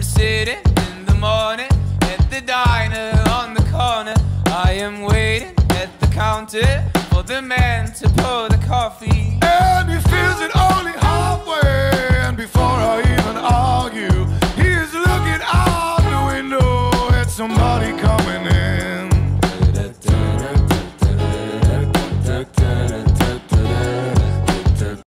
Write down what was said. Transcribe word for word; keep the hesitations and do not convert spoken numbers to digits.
am sitting in the morning at the diner on the corner. I am waiting at the counter for the man to pour the coffee. And he feels it only halfway.